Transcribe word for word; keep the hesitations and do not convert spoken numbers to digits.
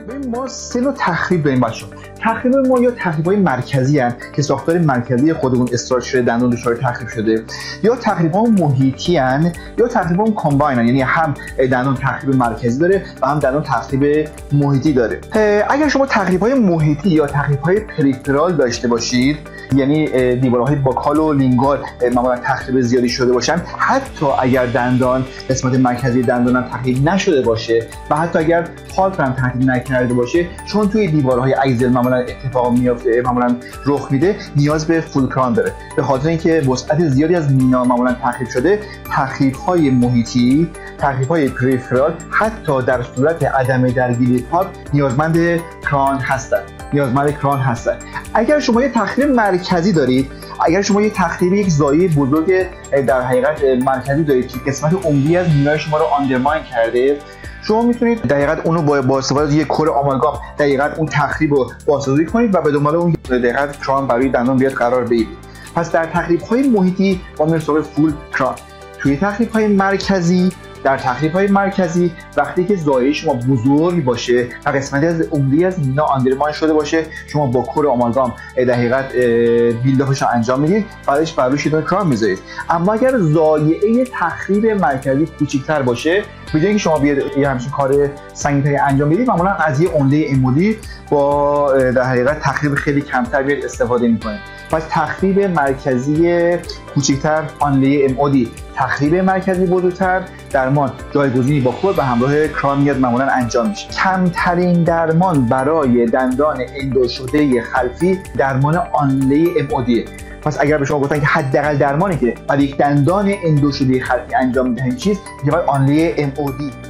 ببین ما سه نوع تخریب داریم بچه‌ها. تخریب ما یا تخریب‌های مرکزی هستند که ساختار مرکزی خودمون استراکچر دندون دچار تخریب شده، یا تخریب‌ها محیطی هستند، یا تخریب‌ها کامباین، یعنی هم دندون تخریب مرکزی داره و هم دندون تخریب محیطی داره. اگر شما تخریب‌های محیطی یا تخریب‌های پریفرال داشته باشید، یعنی دیوارهای باکال و لینگوال معمولا تخریب زیادی شده باشن، حتی اگر دندان قسمت مرکزی دندان هم تخریب نشده باشه و حتی اگر پالپ هم تخریب نکرده باشه، چون توی دیوارهای اگزل معمولا اتفاق میفته، معمولا رخ میده، نیاز به فول کران داره. به خاطر اینکه وسعت زیادی از مینا معمولا تخریب شده، تخریب‌های محیطی، تخریب‌های پریفرال حتی در صورت عدم درگیری پالپ نیازمند کران هستند. نیازمند کران هستن. اگر شما یه تخریب مرکزی دارید، اگر شما یه تخریب یک زایه بزرگ در حقیقت مرکزی دارید که قسمت عمدی از مینای شما رو آندرماین کرده، شما میتونید دقیقاً اونو با با استفاده از یک کور آمالگام دقیقاً اون تخریب رو بازسازی کنید و به دنبال اون دقیقاً کران برای دندان بیاد قرار بدید. پس در تخریب‌های محیطی ما میریم سراغ فول کران. توی تخریب‌های مرکزی در تخریب‌های مرکزی وقتی که زایه شما بزرگ باشه و قسمتی از عمدی از مینا آندرماین شده باشه، شما با کور آمالگام در حقیقت بیلداپش رو انجام میدید، بعدش بر روش یه کران میذارید. اما اگر زایعه تخریب مرکزی کوچکتر باشه، به جای اینکه شما بیاید یه همچین کار سنگین‌تری انجام بدید، معمولا از یه عمده امودی با در حقیقت تخریب خیلی کمتر بیاید استفاده میکنید. پس تخریب مرکزی کوچکتر آنله ام او دی، تخریب مرکزی بزرگتر درمان جایگزینی با کور و همراه کران میاد معمولا انجام میشه. کمترین درمان برای دندان اندو شده خلفی درمان آنله ام او دی. پس اگر به شما گفتن که حداقل درمانی که برای یک دندان اندو شده خلفی انجام میدهید چیست، میگه آنله ام او دی.